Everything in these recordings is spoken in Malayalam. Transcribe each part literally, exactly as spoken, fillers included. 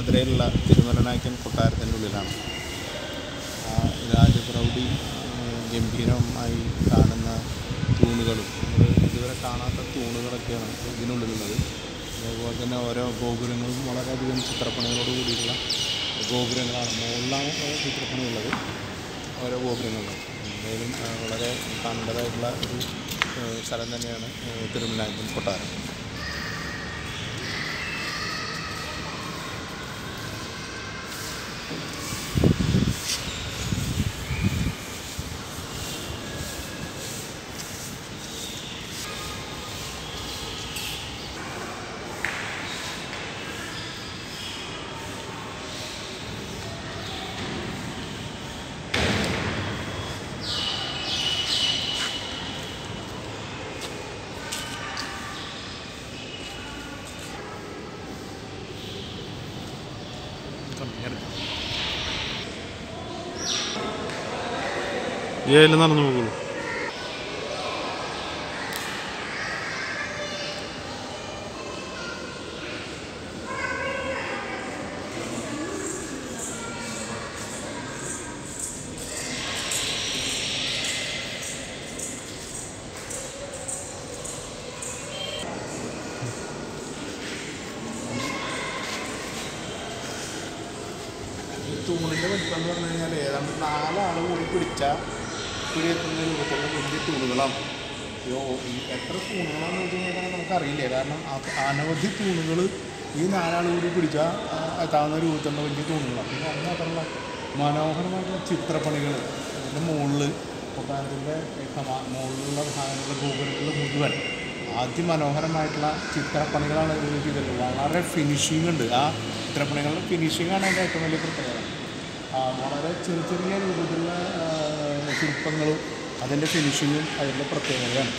മധുരയിലുള്ള തിരുമല നായക്കൻ കൊട്ടാരത്തിൻ്റെ ഉള്ളിലാണ്. രാജപ്രൗഢി ഗംഭീരമായി കാണുന്ന തൂണുകളും ഇതുവരെ കാണാത്ത തൂണുകളൊക്കെയാണ് ഇതിനുള്ളിലുള്ളത്. അതുപോലെ തന്നെ ഓരോ ഗോപുരങ്ങളും വളരെയധികം ചിത്രപ്പണികളോട് കൂടിയിട്ടുള്ള ഗോപുരങ്ങളാണ്. മുകളിലാണ് ചിത്രപ്പണിയുള്ളത് ഓരോ ഗോപുരങ്ങളും. എന്തായാലും വളരെ കാണേണ്ടതായിട്ടുള്ള ഒരു സ്ഥലം തന്നെയാണ് തിരുമല നായക്കൻ കൊട്ടാരം. ഏലും നടന്നു പോകുള്ളൂ. തൂണിൻ്റെ വലിപ്പം എന്ന് പറഞ്ഞു കഴിഞ്ഞാൽ ഏതാണ്ട് നാലാൾ കൂടി പിടിച്ചാൽ പിടിയെത്തുന്ന രൂപത്തിലുള്ള വലിയ തൂണുകളാണ്. എത്ര തൂണുകളാണെന്ന് വെച്ച് കഴിഞ്ഞാൽ നമുക്കറിയില്ല. കാരണം അനവധി തൂണുകൾ ഈ നാലാൾ കൂടി പിടിച്ചാൽ എത്താവുന്ന രൂപത്തിലുള്ള വലിയ തൂണുകളാണ്. പിന്നെ അത് മാത്രമല്ല മനോഹരമായിട്ടുള്ള ചിത്രപ്പണികൾ അതിൻ്റെ മുകളിൽ കൊട്ടാരത്തിൻ്റെ മുകളിലുള്ള ഭാഗങ്ങളുടെ ഗോപുരങ്ങളിൽ മുഴുവൻ അതിമനോഹരമായിട്ടുള്ള ചിത്രപ്പണികളാണ് ഇതിൽ ചെയ്തിട്ടുള്ളത്. വളരെ ഫിനിഷിംഗ് ഉണ്ട്. ആ ചിത്രപ്പണികളുടെ ഫിനിഷിങ്ങാണ് അതിൻ്റെ ഏറ്റവും വലിയ പ്രത്യേകത. വളരെ ചെറിയ ചെറിയ രൂപത്തിലുള്ള ശില്പങ്ങളും അതിൻ്റെ ഫിനിഷിങ്ങും അതിൻ്റെ പ്രത്യേകതയാണ്.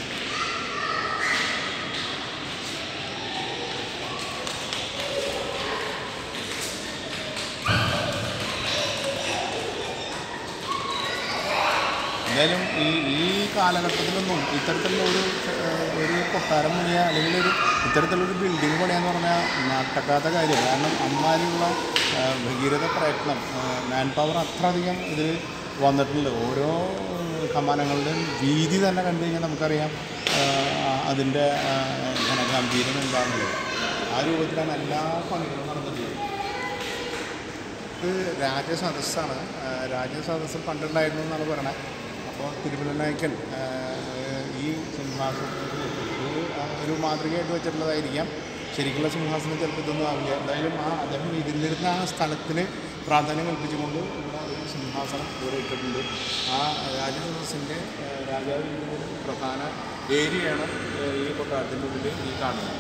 എന്തായാലും ഈ ഈ കാലഘട്ടത്തിലൊന്നും ഇത്തരത്തിലുള്ള ഒരു ഒരു കൊട്ടാരം പണിയുക അല്ലെങ്കിൽ ഒരു ഇത്തരത്തിലുള്ളൊരു ബിൽഡിങ് പണിയാന്ന് പറഞ്ഞാൽ നടക്കാത്ത കാര്യമാണ്. കാരണം അമ്മാതിരിയുള്ള ഭഗീരഥ പ്രയത്നം, മാൻ പവർ അത്ര അധികം ഇതിൽ വന്നിട്ടുണ്ട്. ഓരോ കമാനങ്ങളുടെയും വീതി തന്നെ കണ്ടു കഴിഞ്ഞാൽ നമുക്കറിയാം അതിൻ്റെ ഘനഗാംഭീര്യം എന്താണെന്നുള്ളത്. ആ രൂപത്തിലാണ് എല്ലാ പണികളും നടന്നിട്ടുള്ളത്. ഇത് രാജസദസ്സാണ്. രാജസദസ്സ് പണ്ടുണ്ടായിരുന്നു എന്നാണ് പറയണത്. അപ്പോൾ തിരുമല നായക്കൻ ഈ സിംഹാസനത്തിൽ ഒരു മാതൃകയായിട്ട് വെച്ചിട്ടുള്ളതായിരിക്കാം. ശരിക്കുള്ള സിംഹാസനം ചിലപ്പോൾ ഇതൊന്നും ആവില്ല. എന്തായാലും ആ അദ്ദേഹം ഇരുന്നിരുന്ന ആ സ്ഥലത്തിന് പ്രാധാന്യം കൽപ്പിച്ചുകൊണ്ട് ഇവിടെ ഒരു സിംഹാസനം ഇവിടെ ഇട്ടിട്ടുണ്ട്. ആ രാജസദസ്സിൻ്റെ രാജാവിൻ്റെ പ്രധാന ഏരിയയാണ് ഈ കൊട്ടാരത്തിൻ്റെ ഉള്ളിൽ ഈ കാണുന്നത്.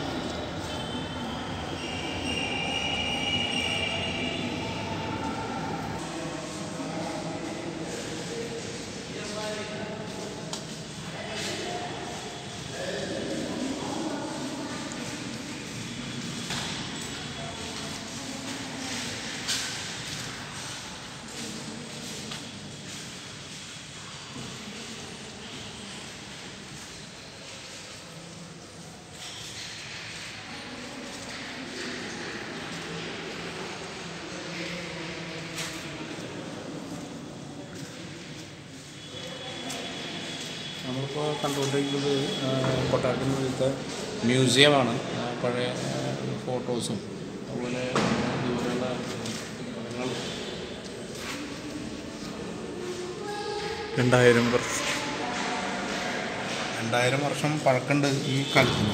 നമ്മളിപ്പോൾ കണ്ടുകൊണ്ടിരിക്കുന്നത് കൊട്ടാരത്തിനുള്ളിലത്തെ മ്യൂസിയമാണ്. പഴയ ഫോട്ടോസും അതുപോലെ ഇതുപോലെയുള്ള പടങ്ങളും രണ്ടായിരം വർഷം രണ്ടായിരം വർഷം പഴക്കമുണ്ട് ഈ കാലത്തിന്.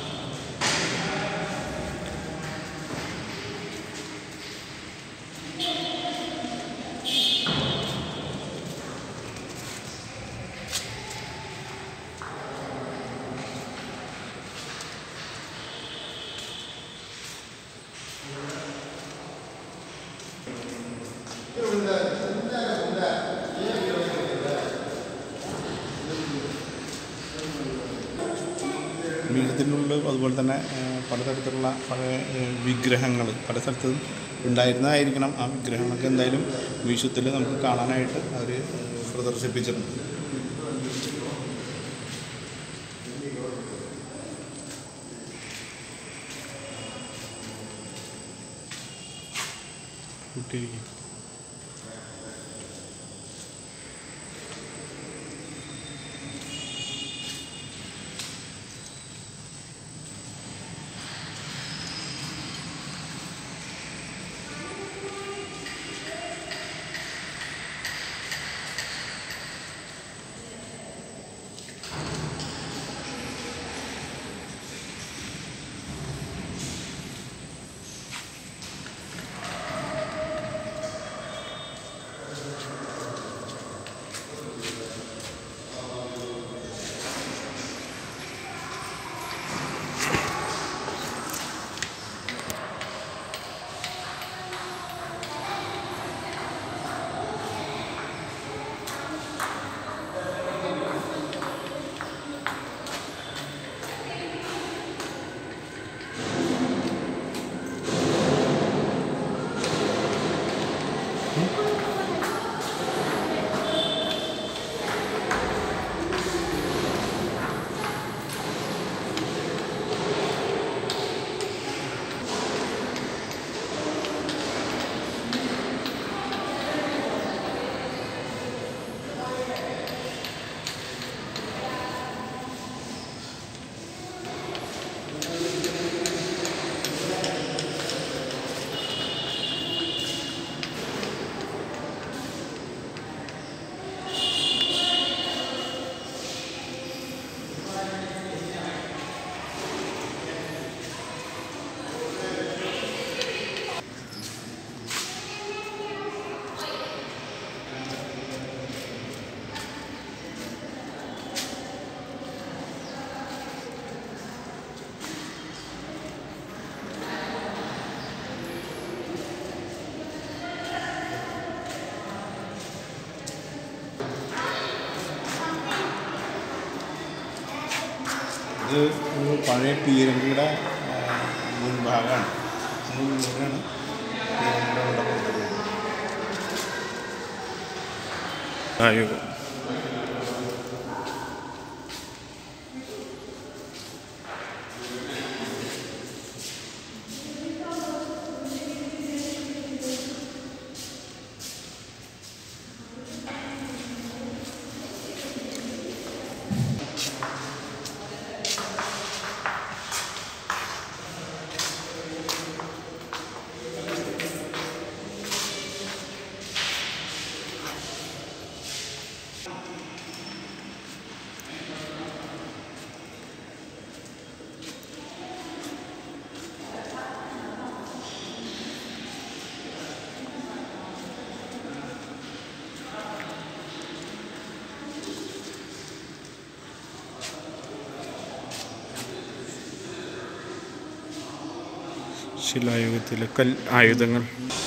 മ്യൂസിയത്തിനുള്ളിൽ അതുപോലെ തന്നെ പലതരത്തിലുള്ള പല വിഗ്രഹങ്ങൾ പല സ്ഥലത്തും ഉണ്ടായിരുന്നതായിരിക്കണം. ആ വിഗ്രഹങ്ങളൊക്കെ എന്തായാലും മ്യൂസിയത്തിൽ നമുക്ക് കാണാനായിട്ട് അവർ പ്രദർശിപ്പിച്ചിട്ടുണ്ട്. കുട്ടിയിരിക്കും. ഇത് ഒരു പഴയ പീരങ്കിയുടെ മുൻഭാഗമാണ്. മുന്നിലാണ് പീരങ്കിയുടെ ഇവിടെ കൊണ്ടുവരുന്നത്. ശിലായുഗത്തിലെ കൽ ആയുധങ്ങൾ.